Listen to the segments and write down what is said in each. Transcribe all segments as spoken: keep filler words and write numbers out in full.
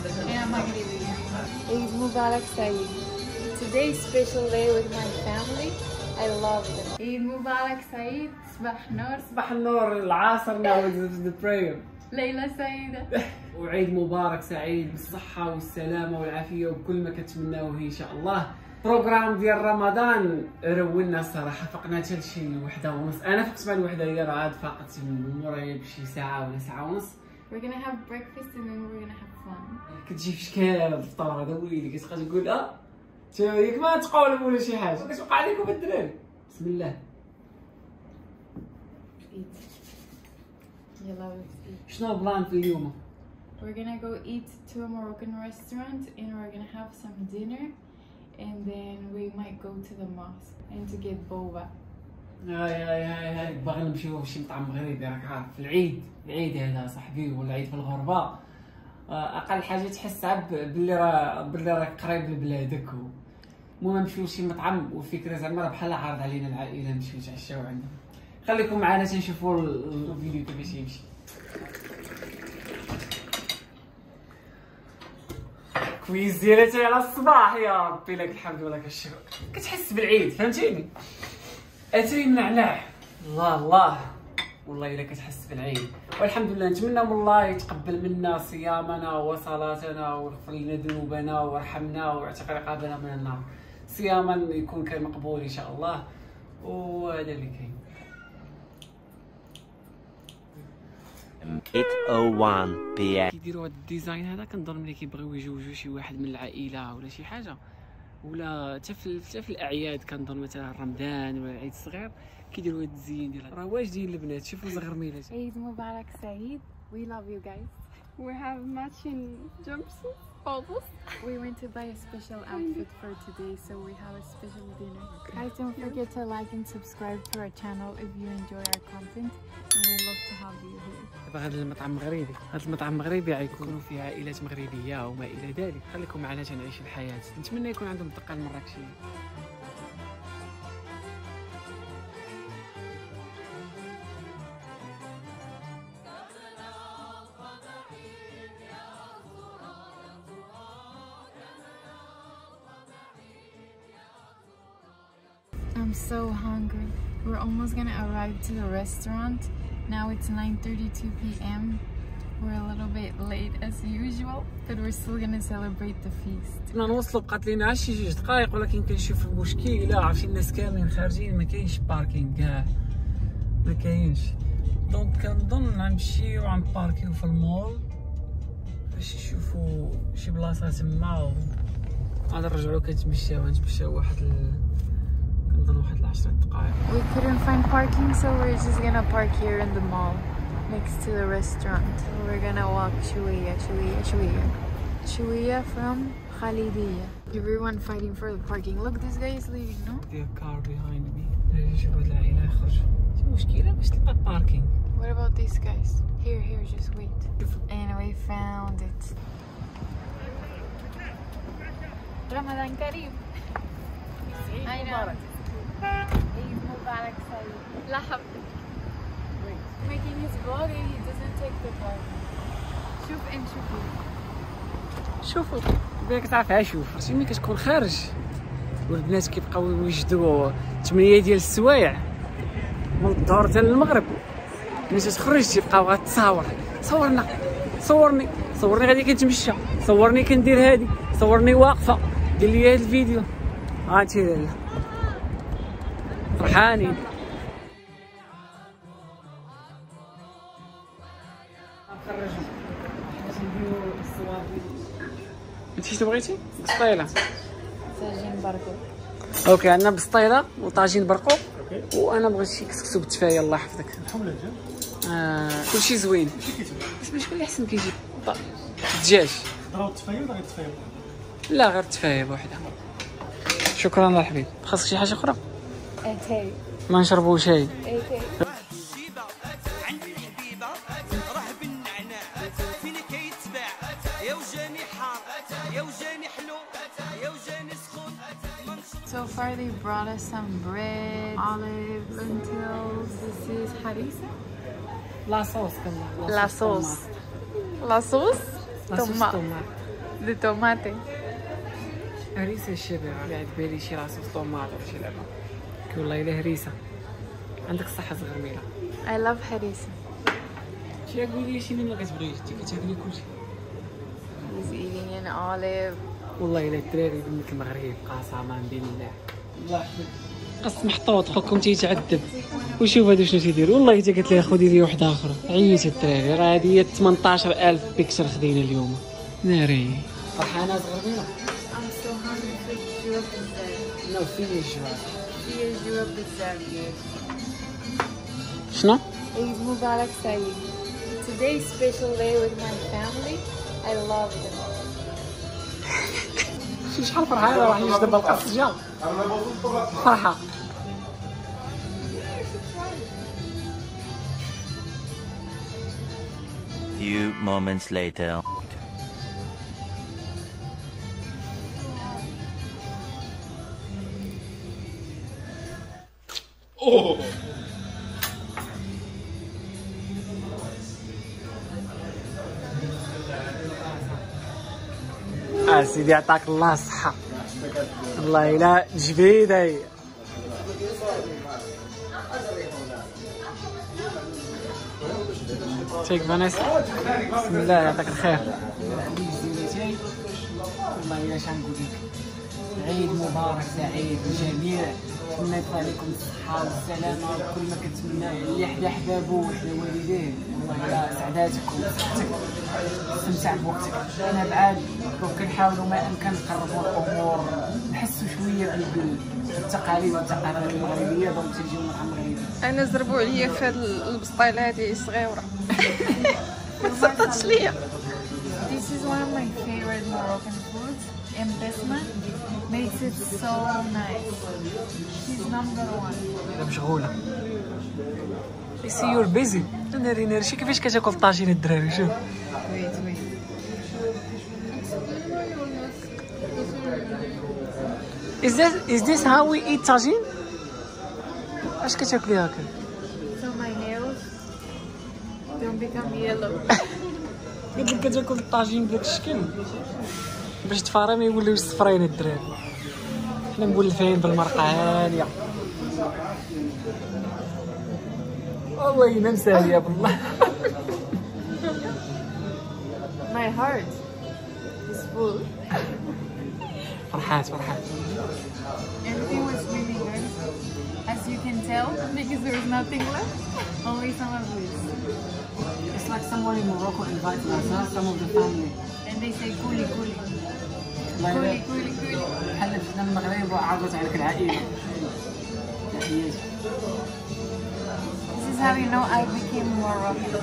أنا مغربية. Eid Mubarak Saeed. Today's special day with my family. I love them. Eid Mubarak Saeed. صباح النور. صباح النور العصر now is the prayer. ليلة سعيدة. وعيد مبارك سعيد بالصحة والسلامة والعافية وكل ما كتمناوه إن شاء الله. بروغرام ديال رمضان رونا الصراحة، فقنا حتى لشي الوحدة ونص. أنا فقت مع الوحدة، هي راه عاد فاقت من مورايا بشي ساعة ولا ساعة ونص. We're gonna have breakfast and then we're gonna have fun. كتجي في شكال هذا الفطور هذا ويلي كتبقى تقول اه ياك ما تقولوا ولا شي حاجة كتوقع عليكم الدراري. بسم الله. شنو البلان في اليوم؟ We're gonna go eat to a Moroccan restaurant and we're gonna have some dinner and then we might go to the mosque and to get boba. هاي هاي هاي هاي باغي نمشيو شي مطعم مغربي، راك عارف العيد العيد هذا صاحبي ولا العيد في الغربة اقل حاجه تحس باللي راه باللي راك قريب لبلادك. المهم نمشيو شي مطعم والفكره زعما راه بحال عارض علينا العائله نمشيو نتعشاو عندهم. خليكم معنا تنشوفوا الفيديو كيفاش يمشي. كويس ديالتي على الصباح يا ربي لك الحمد ولك الشكر. كتحس بالعيد فهمتيني؟ اتاي النعناع الله الله والله الا كتحس بالعيد. والحمد لله نتمنى من الله يتقبل منا صيامنا وصلاتنا ويغفر لنا ذنوبنا ويرحمنا ويعتق رقابنا من النار. صياما يكون كان مقبول ان شاء الله، وهذا اللي كاين. ثمانية صفر واحد بي ام كيديروا هذا الديزاين هذا، كنظن ملي كيبغيو يجوجوا شي واحد من العائله ولا شي حاجه، ولا حتى في حتى في الاعياد كنظن مثلا رمضان ولا العيد الصغير كيديروا هذا الزين ديال راه واجدين البنات. شوفوا زغرميلات. Eid Mubarak Saeed. We love you guys. We have matching jumpsuits. Bubbles. We went to buy a special outfit for today, so we have a special dinner. Guys, don't forget to like and subscribe to our channel if you enjoy our content, and we love to have you here. هذا المطعم مغربي، هذا المطعم مغربي غيكونوا فيه عائلات مغربيه وما الى ذلك. خليكم معنا تنعيش الحياه. نتمنى يكون عندهم الدقه المراكشيه. I'm so hungry. We're almost gonna arrive to the restaurant. Now it's nine thirty-two p m We're a little bit late as usual, but we're still gonna celebrate the feast. كنا نوصلوا بقات لينا شي جوج دقائق، ولكن كنشوف المشكله عارفين الناس كاملين خارجين، ما كاينش باركينغ كاع ما كاينش. دونك كنظن غنمشيو غنباركيو في المول باش نشوفوا شي بلاصه تما وغادي نرجعوا كنتمشاو غنتمشاو واحد ال... كنظن واحد العشرة دقائق. We couldn't find parking, so we're just gonna park here in the mall next to the restaurant. So we're gonna walk شوية شوية شوية شوية from Khalidiyya. Everyone fighting for the parking. Look, this guy is leaving, no? The car behind me. شوف هاد العائلة يخرجوا. شي مشكلة باش تلقى باركينغ. What about these guys? Here, here, just wait. And we found it. Ramadan Kareem. I know. Eid Mubarak Saeed. لا حبيبي. Making his vlog and he doesn't take the vlog. شوف ان شوفوا. شوفوا بالك تعرفها. شوف عرفتي ملي كتكون خارج والبنات كيبقاو يوجدوا ثمانية ديال السوايع من الظهر حتى للمغرب، ملي تخرج تيبقاو غتصاور. صورنا صورني صورني غادي كنتمشى، صورني كندير هادي، صورني واقفه، دير لي هاد الفيديو. ها انت لاله فرحانين. انت شنو بغيتي؟ بسطيله. طاجين برقوق. اوكي عندنا بسطيله وطاجين برقوق، وانا بغيت شي كسكسو بالتفايه الله يحفظك. آه كلشي زوين. بس شكون اللي احسن كيجي؟ الدجاج. ضرب التفايه ولا غير التفايه؟ لا غير التفايه بوحدها. شكرا الله الحبيب. خاصك شي حاجه اخرى؟ اتاي. ما نشربوا شاي. اتاي. So far they brought us some bread, olives, lentils. This is harissa. La sauce كمان. La sauce. La sauce. La sauce Tomate. tomate. de tomate. هريسة الشباب قاعد بالي شي لاصوص طوماط ولا شي لعبة. والله إلا هريسة. عندك الصحة صغر ميلا. I love harissa. شي قولي شي اللي ما كتبغيش انت كتاكلي كلشي. He's eating an olive. والله إلا الدراري بنت المغرب قسما بالله. الله قص محطوط خوكم تيتعذب. وشوف هادو شنو تيدير والله حتى قالت لي خدي لي وحده اخرى. عييت الدراري راه هادي هي ثمنطاش ألف بيكسل خدينا اليوم. ناري. فرحانة صغر ميلا. I'm so hungry for you بزاف. نو فينيش فيه جوا بزاف ديال. شنو؟ عيد مبارك سعيد. Today is special day with my family. I love it. شي شحال فرحانة راح يجي دابا القص جا. فرحة. Few moments later. Oh. اه سيدي يعطاك الله الصحة. الله إلا جبيدة هي. تيك فانيسا. بسم الله يعطيك الخير. والله إلا شنقول لك. عيد مبارك سعيد للجميع. نتمنى يطلع لكم الصحة والسلامة وكل ما كنتمناه اللي حدا حبابو وحدا والديه. والله إلا سعداتك وصحتك. استمتع بوقتك. أنا بعاد كنحاولوا ما أمكن نقربوا الأمور نحسوا شوية بالتقاليد والتقاليد المغربية دونك تيجيو مع المغرب. أنا زربوا عليا في هاد البسطيلة هادي صغيرة. صدقت ليا. This is one of my favorite Moroccan foods. Mbesma makes it so nice. She's number one. أنا مشغولة. I see you're busy. ناري ناري شي كيفاش كتاكل الطاجين الدراري شوف. Wait, wait. Is this is this how we eat tagine? اش كتاكلي هكا؟ So my nails don't become yellow. قلت لك كتاكل الطاجين بداك الشكل باش تفارا ما يوليوش صفرين الدراري. حنا مولفين بالمرقه هانيه. والله الا مساليه بالله. My heart is full. فرحات فرحات. Everything was really good, as you can tell, because there was nothing left. Only some of this. It's like someone in Morocco invited us, huh? Some of the family. And they say kuli kuli. Kuli kuli kuli. حنا في المغرب وعرضت عليك العائلة. تحياتي. This is how you know I became Moroccan.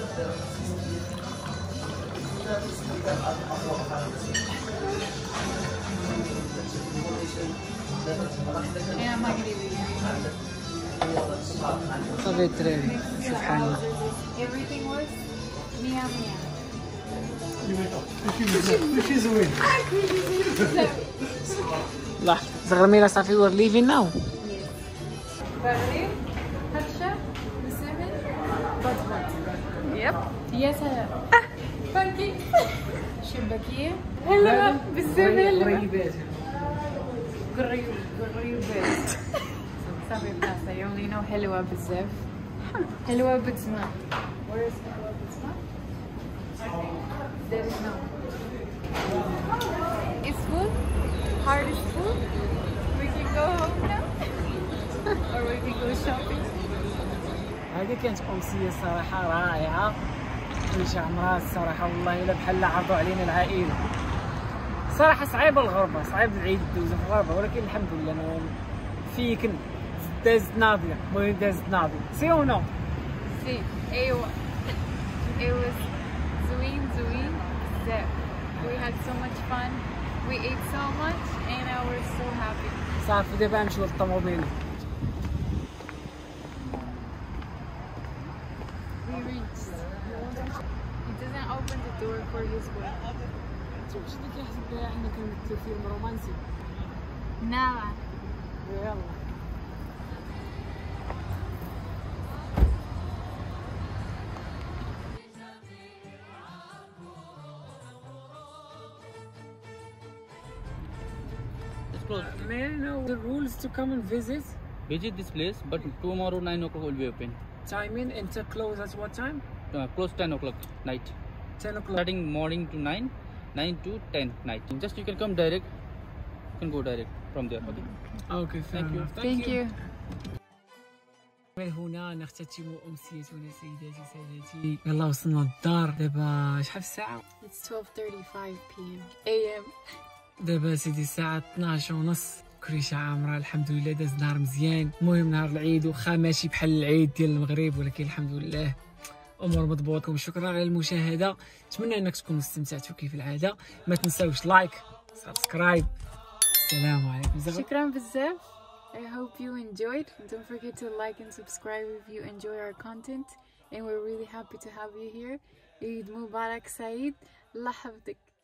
أنا مغربية. صافي الدراري شوف حالنا. Everything was مية مية. كلشي زوين. لا صغر ميلا صافي we're leaving now. بغريب هرشة بسمن بطبط. يب. يا سلام. بانكيك. شبكية. هلا بالسمن. قريبات. قريب قريبات. صافي بلاصة you only know حلوة بزاف. حلوة بتسمع. Where is حلوة بتسمع? There is no. It's full. Heart is full. We can go home now. Or we can go shopping. هذه كانت أمسية صراحة رائعة. جيش عمرها الصراحة والله إلا بحال عرضوا علينا العائلة. صراحة صعيبة الغربة، صعيب العيد دوزة في الغربة ولكن الحمد لله أنا فيكن دازت ناضية، المهم دازت ناضية. سي أو نو؟ سي أيوا. It was زوين زوين بزاف. We had so much fun. We ate so much and I was so happy. صافي دابا نمشيو للطوموبيل. We reached. He doesn't open the door for his way. شنو كيحسب بها حنا كنمثلو فيلم رومانسي؟ نعم. يلا. closed. May I know the rules to come and visit? Visit this place, but tomorrow nine o'clock will be open. Timing and to close at what time? Uh, close ten o'clock night. ten o'clock. Starting morning to nine, nine to ten night. Just you can come direct. You can go direct from there. Okay. Okay, Thank you. Thank you. هنا نختتم أمسيتنا سيداتي سادتي. يلا وصلنا للدار دابا شحال في الساعة؟ It's twelve thirty-five p m A M دابا سيدي الساعة اثناش ونص. كريشة عامرة الحمد لله، داز نهار مزيان. المهم نهار العيد واخا ماشي بحال العيد ديال المغرب، ولكن الحمد لله امور مضبوطه. وشكرا على المشاهده، نتمنى انك تكونوا استمتعتوا كيف العاده. ما تنساوش لايك سبسكرايب. السلام عليكم. شكرا بزاف. I hope you enjoyed. Don't forget to like and subscribe if you enjoy our content, and we're really happy to have you here. Eid Mubarak Saeed. Allah Hafdik.